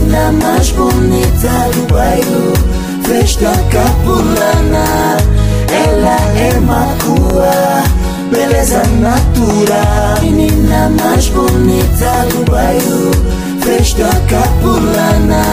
menina mais bonita do bairro, festa capulana. Ela é macua, beleza natural. Menina mais bonita do bairro, festa capulana.